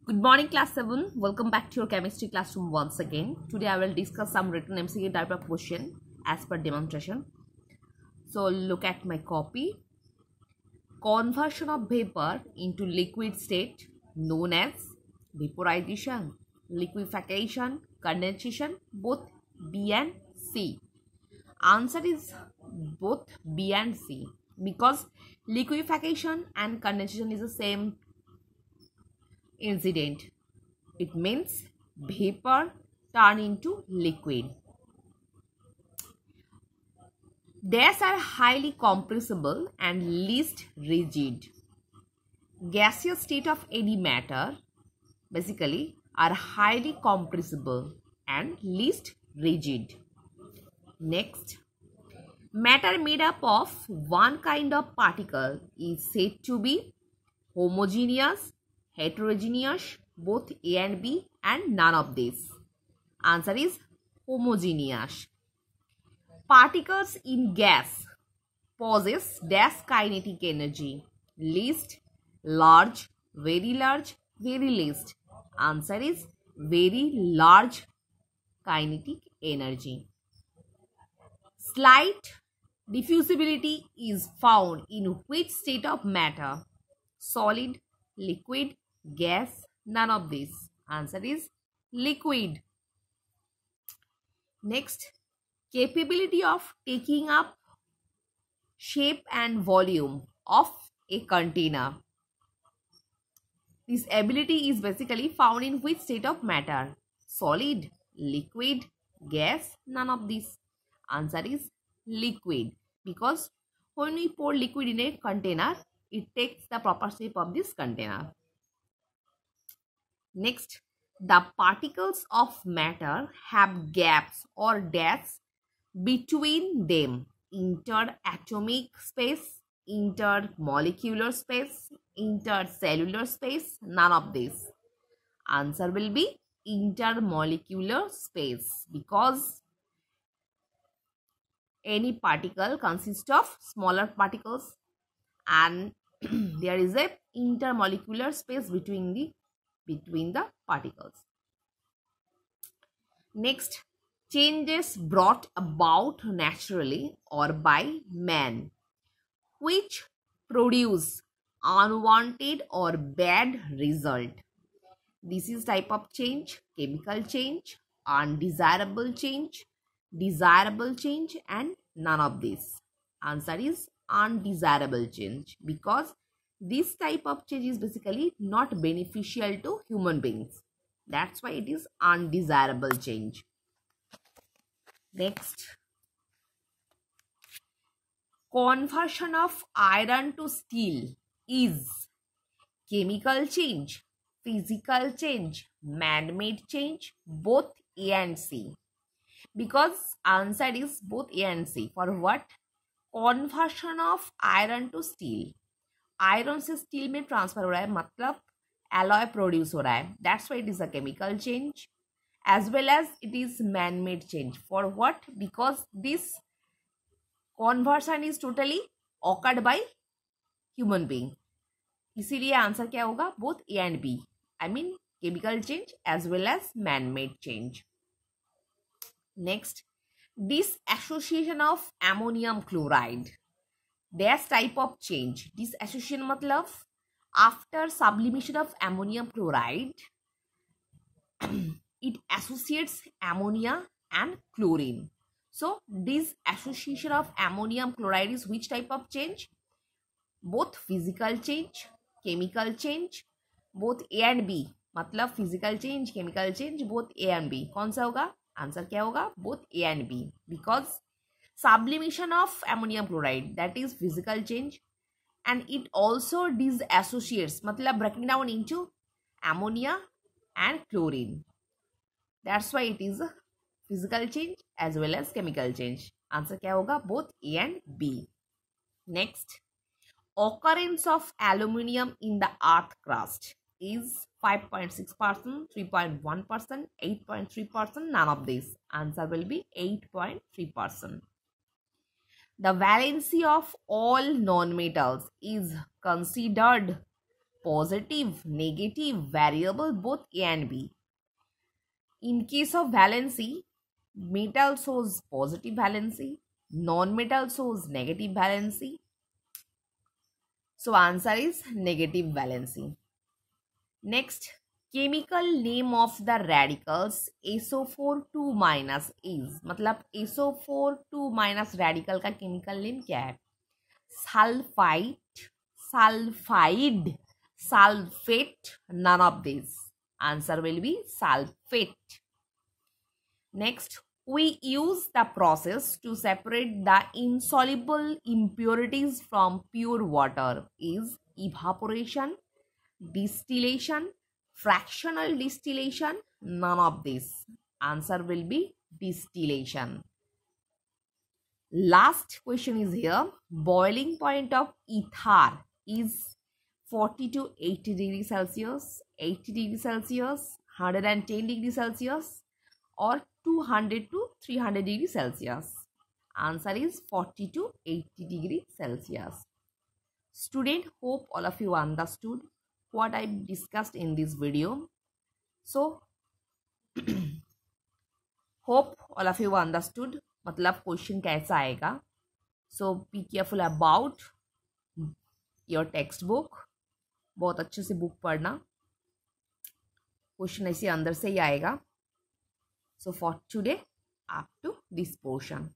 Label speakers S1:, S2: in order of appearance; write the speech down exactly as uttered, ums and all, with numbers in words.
S1: Good morning, class seven. Welcome back to your chemistry classroom once again. Today I will discuss some written M C Q type of question as per demonstration. So look at my copy. Conversion of vapor into liquid state known as vaporization, liquefaction, condensation, both B and C. Answer is both B and C because liquefaction and condensation is the same incident. It means vapor turn into liquid. Gas are highly compressible and least rigid. Gaseous state of any matter basically are highly compressible and least rigid. Next, matter made up of one kind of particle is said to be homogeneous, heterogeneous, both A and B, and none of these. Answer is homogeneous. Particles in gas possess dash kinetic energy. Least, large, very large, very least. Answer is very large kinetic energy. Slight diffusibility is found in which state of matter? Solid, liquid, gas, none of these. Answer is liquid. Next, capability of taking up shape and volume of a container. This ability is basically found in which state of matter? Solid, liquid, gas, none of these. Answer is liquid because when we pour liquid in a container, it takes the proper shape of this container. Next, the particles of matter have gaps or dashes between them. Interatomic space, intermolecular space, intercellular space, none of these. Answer will be intermolecular space because any particle consists of smaller particles and there is a intermolecular space between the between the particles. Next, changes brought about naturally or by man which produce unwanted or bad result. This is type of change: chemical change, undesirable change, desirable change, and none of this. Answer is undesirable change because this type of change is basically not beneficial to human beings. That's why it is undesirable change. Next, conversion of iron to steel is chemical change, physical change, man-made change, both A and C. Because answer is both A and C. For what? Conversion of iron to steel. Iron से steel में transfer हो रहा है मतलब alloy produce हो रहा है. That's why it is a chemical change as well as it is man-made change. For what? Because this conversion is totally occurred by human being. इसीलिए आंसर क्या होगा? Both A and B. I mean chemical change as well as man-made change. Next, disassociation of ammonium chloride. This type of change. Disassociation मतलब after sublimation of ammonium chloride, it associates ammonia and chlorine. So this association of ammonium chloride is which type of change? Both physical change, chemical change, both A and B. मतलब physical change, chemical change, both A and B. कौन सा होगा? Answer क्या होगा? Both A and B. Because sublimation of ammonium chloride, that is physical change, and it also disassociates मतलब breaking down into ammonia and chlorine. That's why it is a physical change as well as chemical change. Answer क्या होगा? Both A and B. Next, occurrence of aluminium in the earth crust is five point six percent, three point one percent, eight point three percent, none of these. Answer will be eight point three percent. The valency of all non-metals is considered positive, negative, variable, both A and B. In case of valency, metal shows positive valency, non-metal shows negative valency. So answer is negative valency. Next, chemical name of the radicals S O four two minus is, मतलब S O four two minus radical का chemical name क्या है? Sulfite, sulfide, sulfate, none of these. Answer will be sulfate. Next, we use the process to separate the insoluble impurities from pure water is evaporation, distillation, fractional distillation, none of this. Answer will be distillation. Last question is here. Boiling point of ether is forty to eighty degrees Celsius, eighty degrees Celsius, one hundred ten degrees Celsius, or two hundred to three hundred degrees Celsius. Answer is forty to eighty degrees Celsius. Student, hope all of you understood what I discussed in this video. So hope all of you understood मतलब question कैसा आएगा. So be careful about your textbook. बहुत अच्छे से book पढ़ना. Question ऐसे अंदर से ही आएगा. So for today up to this portion.